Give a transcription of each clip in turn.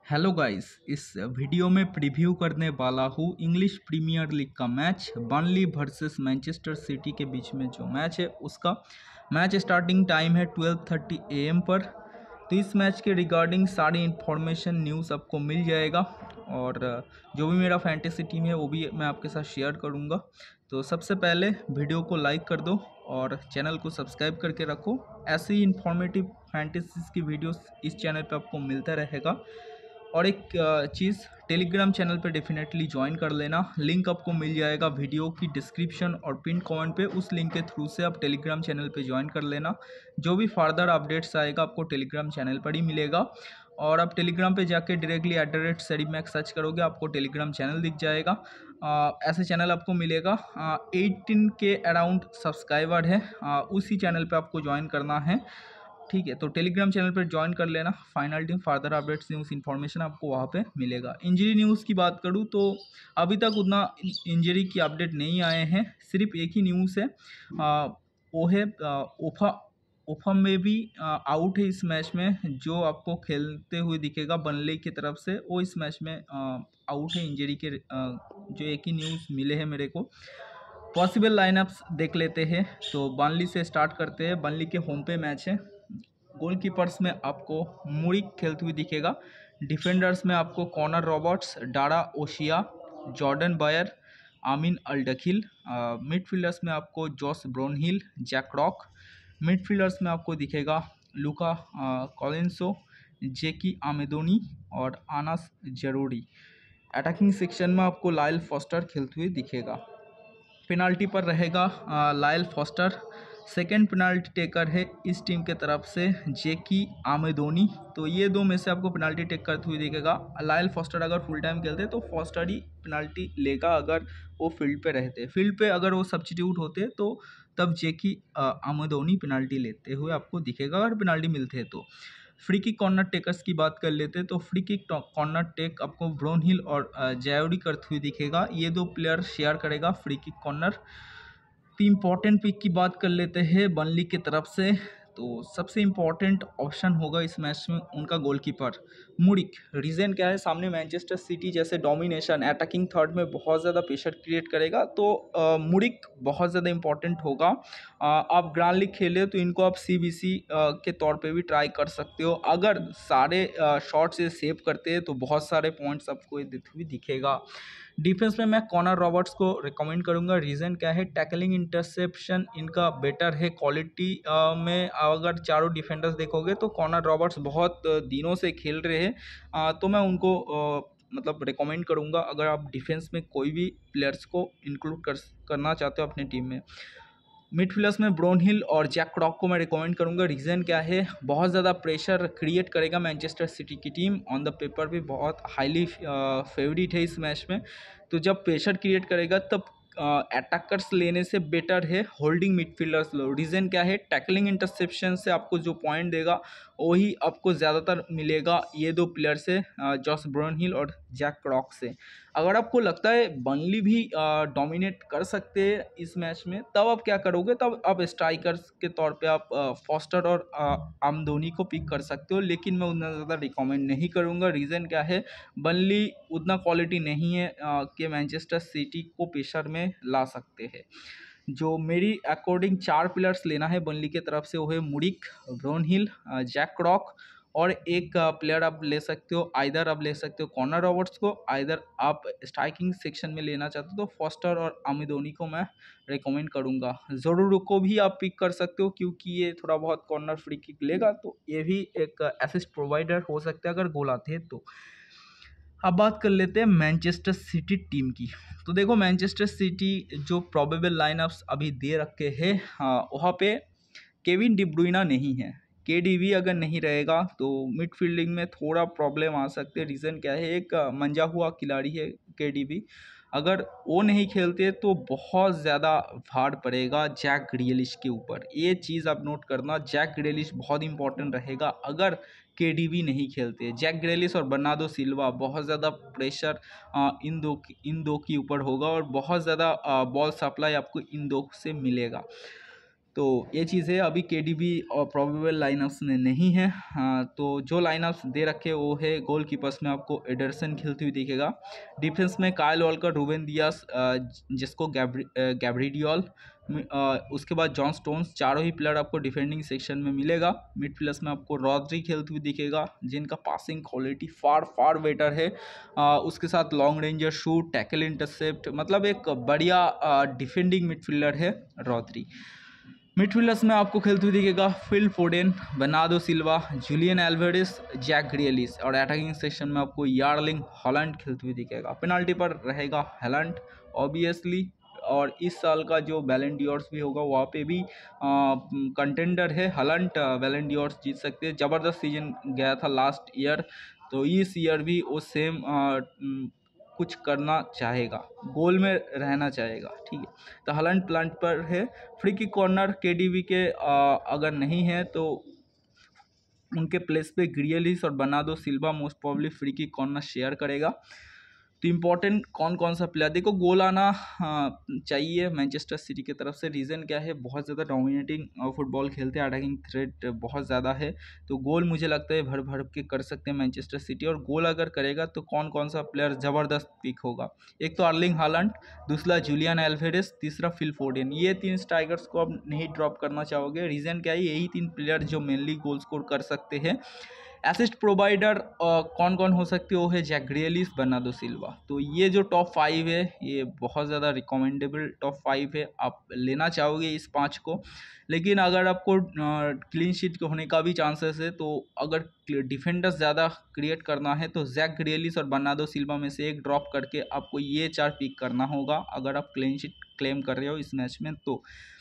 Hello guys, इस video में preview करने वाला हूँ इंग्लिश प्रीमियर लीग का match Burnley versus Manchester City के बीच में जो मैच है उसका मैच स्टार्टिंग टाइम है 12:30 AM पर। तो इस मैच के रिगार्डिंग सारी इन्फॉर्मेशन न्यूज़ आपको मिल जाएगा और जो भी मेरा फैंटेसी टीम है वो भी मैं आपके साथ शेयर करूँगा। तो सबसे पहले वीडियो को लाइक कर दो और चैनल को सब्सक्राइब करके रखो। ऐसे ही इन्फॉर्मेटिव फैंटेसीज की वीडियोस इस चैनल पे आपको मिलता रहेगा। और एक चीज़, टेलीग्राम चैनल पे डेफिनेटली ज्वाइन कर लेना। लिंक आपको मिल जाएगा वीडियो की डिस्क्रिप्शन और पिन कमेंट पे। उस लिंक के थ्रू से आप टेलीग्राम चैनल पे ज्वाइन कर लेना। जो भी फर्दर अपडेट्स आएगा आपको टेलीग्राम चैनल पर ही मिलेगा। और आप टेलीग्राम पे जाके डायरेक्टली @SareemMax सर्च करोगे आपको टेलीग्राम चैनल दिख जाएगा। ऐसे चैनल आपको मिलेगा। 18 के अराउंड सब्सक्राइबर है। उसी चैनल पे आपको ज्वाइन करना है, ठीक है। तो टेलीग्राम चैनल पर ज्वाइन कर लेना। Final team further updates news information आपको वहाँ पे मिलेगा। इंजरी न्यूज़ की बात करूँ तो अभी तक उतना इंजरी की अपडेट नहीं आए हैं। सिर्फ एक ही न्यूज़ है, वो है ओफा में भी आउट है इस मैच में। जो आपको खेलते हुए दिखेगा बर्नली की तरफ से, वो इस मैच में आउट है इंजरी के। जो एक ही न्यूज़ मिले हैं मेरे को। पॉसिबल लाइनअप्स देख लेते हैं। तो बर्नली से स्टार्ट करते हैं। बर्नली के होम पे मैच है। गोलकीपर्स में आपको मुरिक खेलते हुए दिखेगा। डिफेंडर्स में आपको Connor Roberts, Dara O'Shea, Jordan Beyer, Ameen Al Dakhil. Midfielders में आपको Josh Brownhill, Jack Cork. Midfielders में आपको दिखेगा लुका कॉलिंसो, जेकी आमेदोनी और आनास जरूरी। अटैकिंग सेक्शन में आपको लाइल फॉस्टर खेलते हुए दिखेगा। पेनाल्टी पर रहेगा लाइल फॉस्टर। सेकंड पेनाल्टी टेकर है इस टीम के तरफ से जेकी आमेदोनी। तो ये दो में से आपको पेनाल्टी टेक करते हुए दिखेगा। लाइल फॉस्टर अगर फुल टाइम खेलते तो फॉस्टर ही पेनाल्टी लेगा अगर वो फील्ड पे रहते। फील्ड पे अगर वो सब्स्टिट्यूट होते तो तब जेकी आमेदोनी पेनाल्टी लेते हुए आपको दिखेगा अगर पेनाल्टी मिलते तो। फ्री किक कॉर्नर टेकर्स की बात कर लेते हैं तो फ्री किक कॉर्नर टेक आपको ब्रोनहिल और जायोडी करते हुए दिखेगा। ये दो प्लेयर शेयर करेगा फ्री किक कॉर्नर। तो इम्पॉर्टेंट पिक की बात कर लेते हैं बर्नली की तरफ से। तो सबसे इम्पॉर्टेंट ऑप्शन होगा इस मैच में उनका गोलकीपर मुरिक। रीज़न क्या है, सामने मैनचेस्टर सिटी जैसे डोमिनेशन अटैकिंग थर्ड में बहुत ज़्यादा प्रेशर क्रिएट करेगा। तो मुरिक बहुत ज़्यादा इम्पॉर्टेंट होगा। आप ग्रैंड लीग खेले तो इनको आप CBC के तौर पे भी ट्राई कर सकते हो। अगर सारे शॉट से सेव करते हैं तो बहुत सारे पॉइंट्स आपको देते हुए दिखेगा। डिफेंस में मैं कॉनर रॉबर्ट्स को रिकमेंड करूंगा। रीज़न क्या है, टैकलिंग इंटरसेप्शन इनका बेटर है। क्वालिटी में अगर चारों डिफेंडर्स देखोगे तो कॉनर रॉबर्ट्स बहुत दिनों से खेल रहे हैं। तो मैं उनको मतलब रिकमेंड करूंगा अगर आप डिफेंस में कोई भी प्लेयर्स को इंक्लूड करना चाहते हो अपने टीम में। मिडफील्डर्स में ब्रोनहिल और जैक क्रॉक को मैं रिकमेंड करूंगा। रीज़न क्या है, बहुत ज़्यादा प्रेशर क्रिएट करेगा मैनचेस्टर सिटी की टीम। ऑन द पेपर भी बहुत हाईली फेवरेट है इस मैच में। तो जब प्रेशर क्रिएट करेगा तब अटैकर्स लेने से बेटर है होल्डिंग मिडफील्डर्स लो। रीज़न क्या है, टैकलिंग इंटरसेप्शन से आपको जो पॉइंट देगा वही आपको ज़्यादातर मिलेगा ये दो प्लेयर से, जॉस ब्रोनहिल और जैक क्रॉक से। अगर आपको लगता है बर्नली भी डोमिनेट कर सकते हैं इस मैच में, तब आप क्या करोगे, तब आप स्ट्राइकर्स के तौर पे आप फॉस्टर और आमदोनी को पिक कर सकते हो। लेकिन मैं उतना ज़्यादा रिकमेंड नहीं करूँगा। रीज़न क्या है, बर्नली उतना क्वालिटी नहीं है कि मैनचेस्टर सिटी को प्रेशर में ला सकते हैं। जो मेरी अकॉर्डिंग 4 प्लेयर्स लेना है बर्नली की तरफ से वो है मुरिक, ब्रोनहिल, जैक क्रॉक और एक प्लेयर आप ले सकते हो। आइदर आप ले सकते हो कॉनर रॉबर्ट्स को, आइदर आप स्ट्राइकिंग सेक्शन में लेना चाहते हो तो फॉस्टर और आमिदोनी को मैं रिकमेंड करूंगा। ज़रूर को भी आप पिक कर सकते हो क्योंकि ये थोड़ा बहुत कॉर्नर फ्री किक लेगा, तो ये भी एक असिस्ट प्रोवाइडर हो सकता है अगर गोल आते हैं तो। अब बात कर लेते हैं मैनचेस्टर सिटी टीम की। तो देखो मैनचेस्टर सिटी जो प्रोबेबल लाइनअप्स अभी दे रखे हैं, वहाँ पे केविन डी ब्रुइना नहीं है। KDB अगर नहीं रहेगा तो मिडफील्डिंग में थोड़ा प्रॉब्लम आ सकते हैं। रीज़न क्या है, एक मंजा हुआ खिलाड़ी है KDB। अगर वो नहीं खेलते तो बहुत ज़्यादा भार पड़ेगा जैक ग्रिलिश के ऊपर। ये चीज़ आप नोट करना, जैक ग्रिलिश बहुत इंपॉर्टेंट रहेगा अगर KDB नहीं खेलते। जैक ग्रिलिश और बर्नार्डो सिल्वा बहुत ज़्यादा प्रेशर इन दो के ऊपर होगा और बहुत ज़्यादा बॉल सप्लाई आपको इन दो से मिलेगा। तो ये चीज़ है। अभी केडीबी और प्रोबेबल लाइनअप्स में नहीं है। हाँ, तो जो लाइनअप्स दे रखे वो है, गोलकीपर्स में आपको एडरसन खेलती हुई दिखेगा, डिफेंस में कायल वॉलकर, रूबेन दियास, जिसको गैब्रिडियोल, उसके बाद जॉन स्टोन्स, चारों ही प्लेयर आपको डिफेंडिंग सेक्शन में मिलेगा। मिडफील्डर्स में आपको रॉड्री खेलते हुए दिखेगा, जिनका passing quality far far better है। उसके साथ long ranger shoot, tackle, intercept, मतलब एक बढ़िया डिफेंडिंग मिडफील्डर है रॉड्री। मिडफील्डर्स में आपको खेलते हुए दिखेगा Phil Foden, Bernardo Silva, Julian Alvarez, Jack Grealish, और अटैकिंग सेक्शन में आपको यार्लिंग हॉलैंड खेलते हुए दिखेगा। पेनाल्टी पर रहेगा हैलांड ऑब्वियसली, और इस साल का जो बैलन डियोर्स भी होगा वहाँ पे भी कंटेंडर है हैलांड, बैलन डियोर्स जीत सकते हैं। ज़बरदस्त सीजन गया था लास्ट ईयर, तो इस ईयर भी वो सेम कुछ करना चाहेगा, गोल में रहना चाहेगा, ठीक है। तो हॉलैंड प्लांट पर है। फ्री किक कॉर्नर केडीबी के अगर नहीं है तो उनके प्लेस पे ग्रियलिश और Bernardo Silva most probably free kick corner share करेगा। तो इम्पॉर्टेंट कौन कौन सा प्लेयर, देखो गोल आना चाहिए मैनचेस्टर सिटी की तरफ से। रीज़न क्या है, बहुत ज़्यादा डोमिनेटिंग फुटबॉल खेलते हैं, अटैकिंग थ्रेट बहुत ज़्यादा है, तो गोल मुझे लगता है भर भर के कर सकते हैं मैनचेस्टर सिटी। और गोल अगर करेगा तो कौन कौन सा प्लेयर ज़बरदस्त पिक होगा, एक तो अर्लिंग हालैंड, दूसरा जूलियन एल्वारेज, तीसरा फिल फोडेन। ये 3 स्ट्राइकर्स को आप नहीं ड्रॉप करना चाहोगे। रीज़न क्या है, यही 3 प्लेयर जो मेनली गोल स्कोर कर सकते हैं। असिस्ट प्रोवाइडर कौन कौन हो सकते हो है, जैक ग्रियलिश, बर्नार्डो सिल्वा। तो ये जो टॉप 5 है ये बहुत ज़्यादा रिकमेंडेबल टॉप 5 है, आप लेना चाहोगे इस 5 को। लेकिन अगर आपको क्लीन शीट होने का भी चांसेस है, तो अगर डिफेंडर्स ज़्यादा क्रिएट करना है तो जैक ग्रियलिश और बर्नार्डो सिल्वा में से एक ड्रॉप करके आपको ये 4 पिक करना होगा अगर आप क्लीन शीट क्लेम कर रहे हो इस मैच में तो।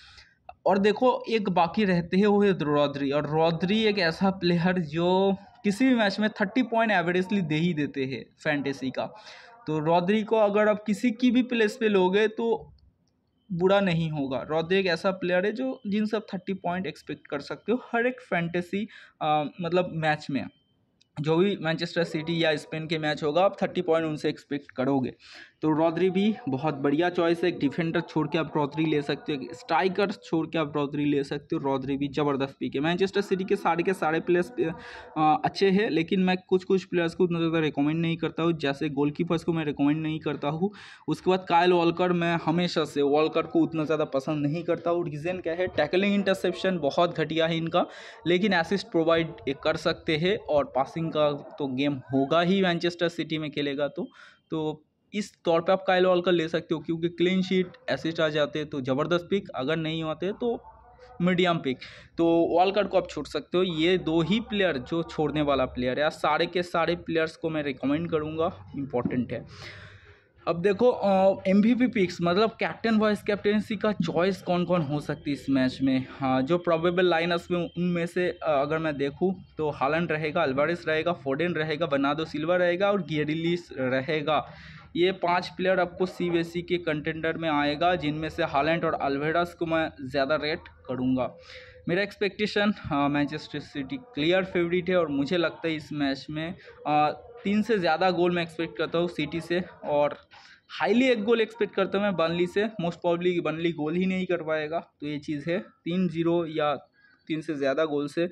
और देखो एक बाकी रहते हैं वो है रॉड्री, और रॉड्री एक ऐसा प्लेयर जो किसी भी मैच में 30 पॉइंट एवरेजली दे ही देते हैं फैंटेसी का। तो रॉड्री को अगर आप किसी की भी प्लेस पे लोगे तो बुरा नहीं होगा। रॉड्री एक ऐसा प्लेयर है जो जिनसे आप 30 पॉइंट एक्सपेक्ट कर सकते हो हर एक फैंटेसी मतलब मैच में। जो भी मैनचेस्टर सिटी या स्पेन के मैच होगा आप 30 पॉइंट उनसे एक्सपेक्ट करोगे। तो रॉड्री भी बहुत बढ़िया चॉइस है। एक डिफेंडर छोड़ के आप रॉड्री ले सकते हो, स्ट्राइकर छोड़ के आप रॉड्री ले सकते हो। रॉड्री भी ज़बरदस्त पिक है। मैनचेस्टर सिटी के सारे प्लेयर्स अच्छे हैं, लेकिन मैं कुछ प्लेयर्स को उतना ज़्यादा रिकमेंड नहीं करता हूँ। जैसे गोलकीपर्स को मैं रिकमेंड नहीं करता हूँ। उसके बाद कायल वॉलकर, मैं हमेशा से वॉलकर को उतना ज़्यादा पसंद नहीं करता हूँ। रीज़न क्या है, टैकलिंग इंटरसेप्शन बहुत घटिया है इनका, लेकिन असिस्ट प्रोवाइड कर सकते हैं और पासिंग का तो गेम होगा ही मैनचेस्टर सिटी में खेलेगा तो इस तौर पे आप कायल वॉलकर ले सकते हो, क्योंकि क्लीन शीट असिस्ट आ जाते हैं तो ज़बरदस्त पिक, अगर नहीं होते तो मीडियम पिक। तो वॉलकर को आप छोड़ सकते हो। ये 2 ही प्लेयर जो छोड़ने वाला प्लेयर है, सारे के सारे प्लेयर्स को मैं रिकमेंड करूँगा, इंपॉर्टेंट है। अब देखो MVP पिक्स, मतलब कैप्टन वाइस कैप्टनसी का चॉइस कौन कौन हो सकती है इस मैच में। हाँ, जो प्रोबेबल लाइनअप्स में उनमें से अगर मैं देखूँ तो हालैंड रहेगा, अल्वारेज रहेगा, फोडेन रहेगा, बर्नार्डो सिल्वा रहेगा और ग्रियलिश रहेगा। ये 5 प्लेयर आपको CBSE के कंटेंडर में आएगा, जिनमें से हालैंड और अल्वारेज को मैं ज़्यादा रेट करूँगा। मेरा expectation Manchester City clear favourite है, और मुझे लगता है इस मैच में 3 से ज़्यादा गोल मैं एक्सपेक्ट करता हूँ सिटी से, और हाईली 1 गोल एक्सपेक्ट करता हूँ मैं बर्नली से। मोस्ट प्रॉब्ली बर्नली गोल ही नहीं कर पाएगा, तो ये चीज़ है। 3-0 या 3 से ज़्यादा गोल से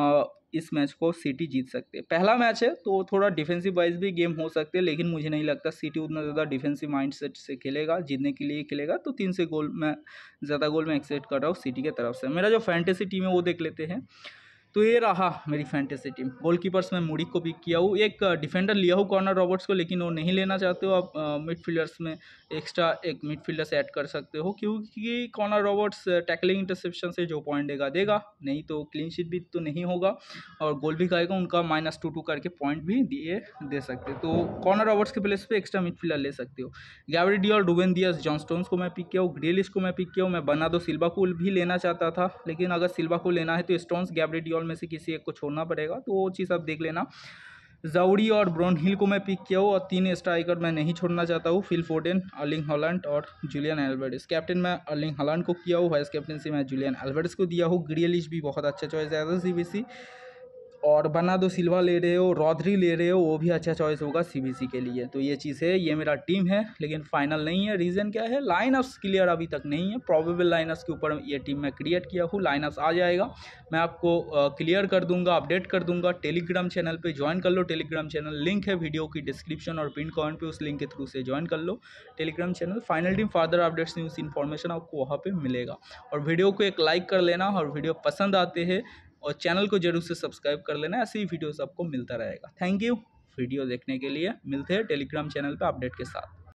इस मैच को सिटी जीत सकते हैं। पहला मैच है तो थोड़ा डिफेंसिव वाइज भी गेम हो सकते हैं, लेकिन मुझे नहीं लगता सिटी उतना ज़्यादा डिफेंसिव माइंडसेट से खेलेगा, जीतने के लिए खेलेगा। तो 3 से ज़्यादा गोल मैं एक्सपेक्ट कर रहा हूँ सिटी के तरफ से। मेरा जो फैंटेसी टीम है वो देख लेते हैं। तो ये रहा मेरी फैंटेसी टीम। गोलकीपर्स में मूडी को पिक किया हूँ, एक डिफेंडर लिया हूँ कॉर्नर रॉबर्ट्स को, लेकिन वो नहीं लेना चाहते हो आप मिडफील्डर्स में एक्स्ट्रा एक मिडफील्डर से ऐड कर सकते हो, क्योंकि कॉर्नर रॉबर्ट्स टैकलिंग इंटरसेप्शन से जो पॉइंट देगा, नहीं तो क्लीन शीट भी तो नहीं होगा और गोल भी खाएगा। उनका -2 करके पॉइंट भी दे सकते हो। तो कॉर्नर रॉबर्ट्स के प्लेस पे एक्स्ट्रा मिडफील्डर ले सकते हो। Gvardiol, Ruben Dias, John Stones को मैं पिक किया हूँ, ग्रियलिश को मैं पिक किया हूँ। मैं बर्नार्डो सिल्वा को भी लेना चाहता था, लेकिन अगर सिल्वा को लेना है तो स्टोन्स, गैब्रिडियोल में से किसी एक को छोड़ना पड़ेगा, तो वो चीज़ आप देख लेना। जाउडी और ब्रोनहिल को मैं पिक किया हूँ, और 3 स्ट्राइकर मैं नहीं छोड़ना चाहता हूँ, फिल फोडेन, अर्लिंग हॉलैंड और जूलियन एल्वारेज। कैप्टन मैं अर्लिंग हॉलैंड को किया हूँ, वाइस कैप्टनसी मैं जूलियन एल्वारेज को दिया हूँ। ग्रियलिश भी बहुत अच्छा चॉइस है CBSE। और बर्नार्डो सिल्वा ले रहे हो, रॉड्री ले रहे हो, वो भी अच्छा चॉइस होगा सीबीसी के लिए। तो ये चीज़ है, ये मेरा टीम है, लेकिन फाइनल नहीं है। रीज़न क्या है, लाइनअप्स क्लियर अभी तक नहीं है। प्रोबेबल लाइनअप्स के ऊपर ये टीम मैं क्रिएट किया हूँ, लाइनअप्स आ जाएगा, मैं आपको क्लियर कर दूंगा, अपडेट कर दूंगा। टेलीग्राम चैनल पर ज्वाइन कर लो, टेलीग्राम चैनल लिंक है वीडियो की डिस्क्रिप्शन और पिन कमेंट पर, उस लिंक के थ्रू से ज्वाइन कर लो Telegram channel. Final team further updates news information आपको वहाँ पर मिलेगा। और वीडियो को एक लाइक कर लेना, और वीडियो पसंद आते हैं और चैनल को जरूर से सब्सक्राइब कर लेना, ऐसे ही वीडियोस आपको मिलता रहेगा। थैंक यू वीडियो देखने के लिए। मिलते हैं टेलीग्राम चैनल पे अपडेट के साथ।